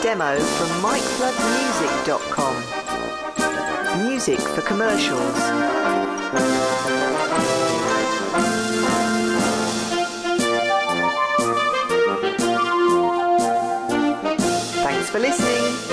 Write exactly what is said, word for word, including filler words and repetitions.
demo from mike flood music dot com. Music for commercials. Thanks for listening.